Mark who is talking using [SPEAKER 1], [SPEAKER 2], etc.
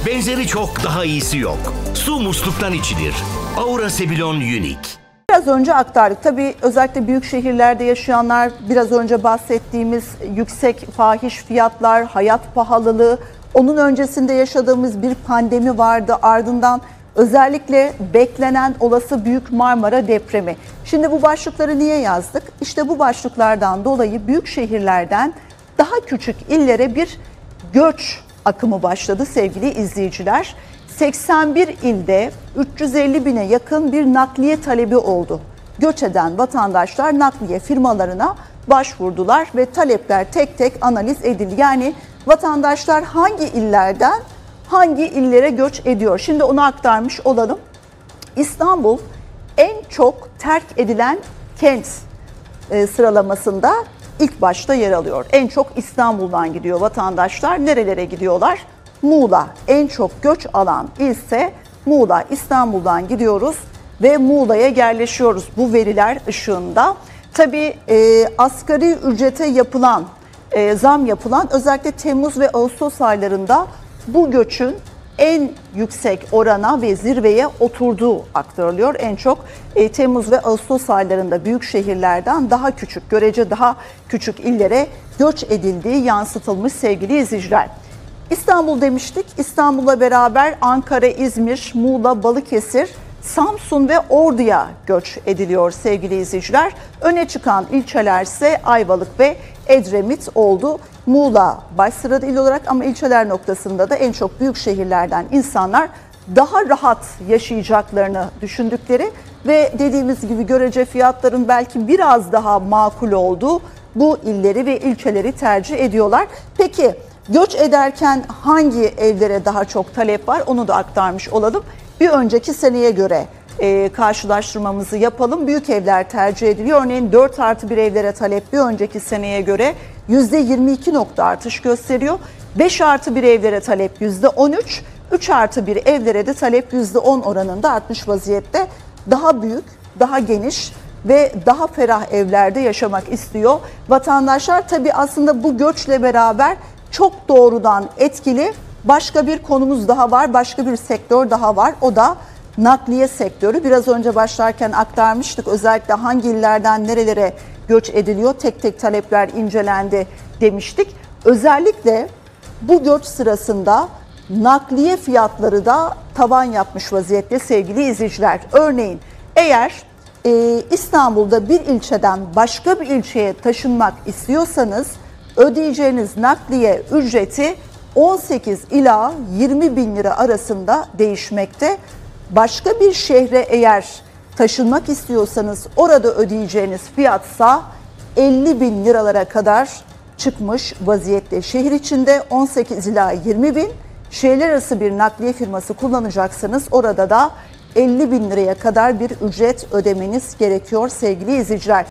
[SPEAKER 1] Benzeri çok, daha iyisi yok. Su musluktan içilir. Aura Sebilon Unique.
[SPEAKER 2] Biraz önce aktardık. Tabii özellikle büyük şehirlerde yaşayanlar, biraz önce bahsettiğimiz yüksek fahiş fiyatlar, hayat pahalılığı, onun öncesinde yaşadığımız bir pandemi vardı. Ardından özellikle beklenen olası Büyük Marmara depremi. Şimdi bu başlıkları niye yazdık? İşte bu başlıklardan dolayı büyük şehirlerden daha küçük illere bir göç akımı başladı sevgili izleyiciler. 81 ilde 350 bine yakın bir nakliye talebi oldu. Göç eden vatandaşlar nakliye firmalarına başvurdular ve talepler tek tek analiz edildi. Yani vatandaşlar hangi illerden hangi illere göç ediyor? Şimdi onu aktarmış olalım. İstanbul en çok terk edilen kent sıralamasında ilk başta yer alıyor. En çok İstanbul'dan gidiyor vatandaşlar. Nerelere gidiyorlar? Muğla. En çok göç alan ilse Muğla. İstanbul'dan gidiyoruz ve Muğla'ya yerleşiyoruz bu veriler ışığında. Tabii asgari ücrete yapılan, zam yapılan özellikle Temmuz ve Ağustos aylarında bu göçün en yüksek orana ve zirveye oturduğu aktarılıyor. En çok Temmuz ve Ağustos aylarında büyük şehirlerden daha küçük, görece daha küçük illere göç edildiği yansıtılmış sevgili izleyiciler. İstanbul demiştik. İstanbul'la beraber Ankara, İzmir, Muğla, Balıkesir, Samsun ve Ordu'ya göç ediliyor sevgili izleyiciler. Öne çıkan ilçeler ise Ayvalık ve Edremit oldu. Muğla başsırada il olarak ama ilçeler noktasında da en çok büyük şehirlerden insanlar daha rahat yaşayacaklarını düşündükleri ve dediğimiz gibi görece fiyatların belki biraz daha makul olduğu bu illeri ve ilçeleri tercih ediyorlar. Peki göç ederken hangi evlere daha çok talep var onu da aktarmış olalım. Bir önceki seneye göre karşılaştırmamızı yapalım. Büyük evler tercih ediliyor. Örneğin 4+1 evlere talep bir önceki seneye göre %22 artış gösteriyor. 5+1 evlere talep %13, 3+1 evlere de talep %10 oranında artmış vaziyette. Daha büyük, daha geniş ve daha ferah evlerde yaşamak istiyor vatandaşlar. Tabii aslında bu göçle beraber çok doğrudan etkili başka bir konumuz daha var, başka bir sektör daha var. O da nakliye sektörü. Biraz önce başlarken aktarmıştık. Özellikle hangi illerden nerelere göç ediliyor, tek tek talepler incelendi demiştik. Özellikle bu göç sırasında nakliye fiyatları da tavan yapmış vaziyette sevgili izleyiciler. Örneğin eğer İstanbul'da bir ilçeden başka bir ilçeye taşınmak istiyorsanız ödeyeceğiniz nakliye ücreti 18 ila 20 bin lira arasında değişmekte. Başka bir şehre eğer taşınmak istiyorsanız orada ödeyeceğiniz fiyatsa 50 bin liralara kadar çıkmış vaziyette. Şehir içinde 18 ila 20 bin, şehirler arası bir nakliye firması kullanacaksanız orada da 50 bin liraya kadar bir ücret ödemeniz gerekiyor sevgili izleyiciler.